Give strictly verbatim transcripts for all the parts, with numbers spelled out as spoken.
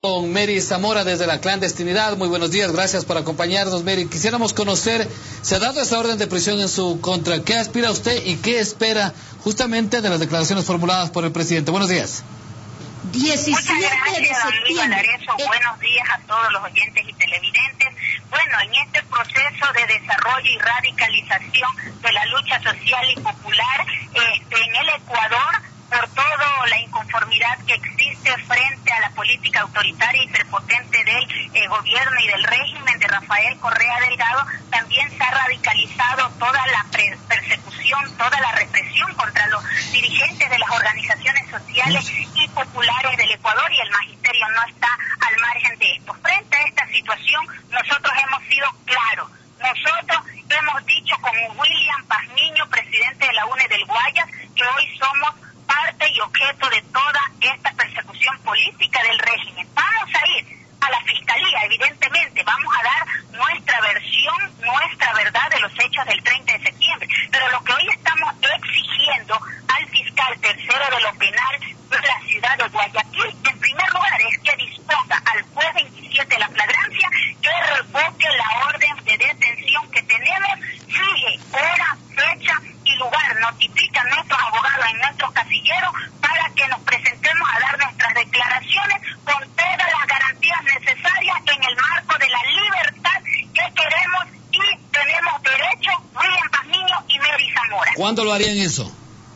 Con Mary Zamora desde la clandestinidad. Muy buenos días, gracias por acompañarnos, Mary. Quisiéramos conocer, se ha dado esta orden de prisión en su contra. ¿Qué aspira usted y qué espera justamente de las declaraciones formuladas por el presidente? Buenos días. diecisiete de septiembre. Buenos días a todos los oyentes y televidentes. Bueno, en este proceso de desarrollo y radicalización de la lucha social y popular eh, en el Ecuador, por toda la inconformidad que existe frente a la política autoritaria y prepotente del eh, gobierno y del régimen de Rafael Correa Delgado, también se ha radicalizado toda la persecución, toda la represión contra los dirigentes de las organizaciones sociales y populares del Ecuador, y el magisterio no está al margen de esto. Frente a esta situación, nosotros hemos sido claros. Nosotros hemos dicho con William Pazmiño, presidente de la U N E del Guayas, que hoy somos parte y objeto de toda esta persecución política del régimen. Vamos a ir a la fiscalía, evidentemente, vamos a dar nuestra versión, nuestra verdad de los hechos del treinta de septiembre, pero lo que hoy estamos exigiendo al fiscal tercero de lo penal de la ciudad de Guayaquil, en primer lugar, es que disponga al juez veintisiete de la flagrancia que revoque la orden de detención que tenemos, sigue hora, fecha y lugar, notifica a nuestros abogados en nuestros casilleros para que nos presentemos a dar nuestras declaraciones con todas las garantías necesarias en el marco de la libertad que queremos y tenemos derecho, William Pazmiño y Mary Zamora. ¿Cuándo lo harían eso?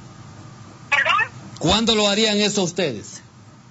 ¿Perdón? ¿Cuándo lo harían eso ustedes?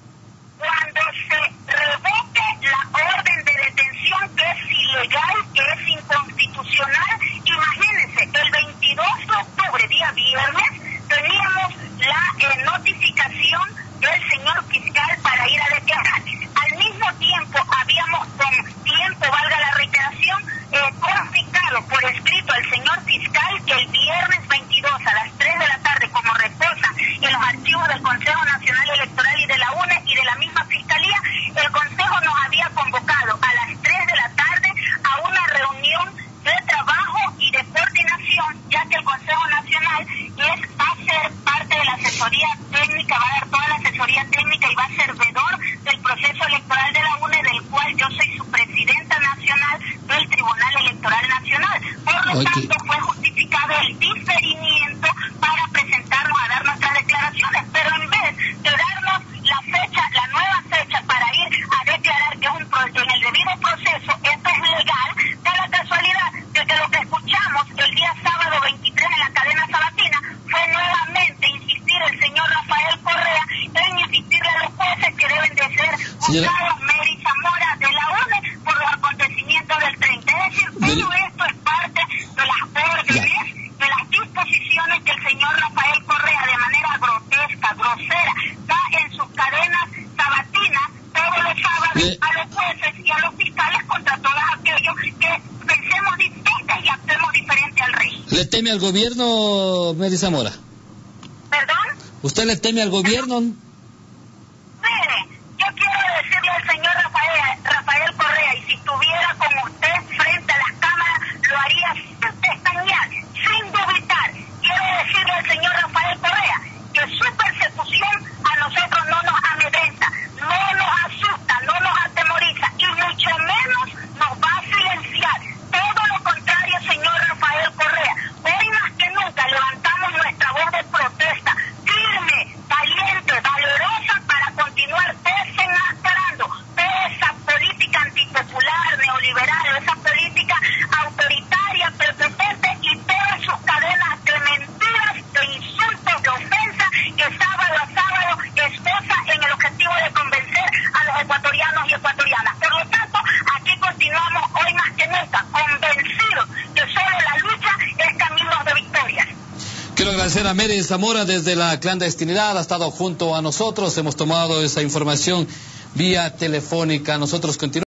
Cuando se revoque la orden de detención, que es ilegal, que es inconstitucional. Imagínense, el veintidós de octubre, día viernes, teníamos la eh, notificación del señor fiscal para ir a declarar. Al mismo tiempo, habíamos con tiempo, valga la reiteración, eh, comunicado por escrito al señor fiscal que el viernes veintidós a las tres de la tarde, como reposa en los archivos del Consejo Nacional Electoral y de la U N E y de la misma Fiscalía, el Consejo nos había convocado a las tres de la tarde a una reunión de trabajo y de coordinación, ya que el Consejo Nacional es, va a ser parte de la asesoría técnica, va a dar toda la asesoría técnica y va a ser vedor del proceso electoral de la U N E, del cual yo soy su presidenta nacional del Tribunal Electoral Nacional. Por lo okay. tanto, fue justificado el diferimiento para presentarnos a dar nuestras declaraciones, pero en vez de darnos la fecha, la nueva fecha para ir a declarar que es un pro, en el debido proceso, esto es legal, da la casualidad de que lo que escuchamos el día sábado veintitrés en la cadena sabatina fue nuevamente insistir el señor Rafael Correa en insistirle a los jueces que deben de ser juzgados Mary Zamora de la U N E por los acontecimientos del treinta. Es decir, todo esto es parte de las órdenes, de las disposiciones que el señor Rafael Correa, de manera grotesca, grosera, da en sus cadenas sabatinas todos los sábados Le... a los jueces y a los fiscales contra todos aquellos que pensemos distintas y actuemos diferente al rey. ¿Le teme al gobierno, Mary Zamora? ¿Perdón? ¿Usted le teme al gobierno? Mire, yo quiero decirle al señor Rafael, Rafael Correa, y si estuviera con usted frente a las cámaras, lo haría sin pestañear, sin dubitar. Quiero decirle al señor Rafael Correa que su persecución a nosotros no nos amedrenta, no nos asusta, no nos atemoriza y mucho menos nos va a silenciar. Todo lo contrario, señor Rafael Correa. Hoy más que nunca levantamos nuestra voz de protesta, firme, valiente, valerosa, para continuar desenmascarando toda esa política antipopular, neoliberal, esa política autoritaria, prepotente y todas sus cadenas de mentiras, de insultos, de ofensa, que sábado a sábado esposa en el objetivo de convencer a los ecuatorianos y ecuatorianas. Por lo tanto, aquí continuamos hoy más que nunca, convencidos que solo la lucha es camino de victorias. Quiero agradecer a Mary Zamora desde la clandestinidad, ha estado junto a nosotros, hemos tomado esa información vía telefónica. Nosotros continuamos.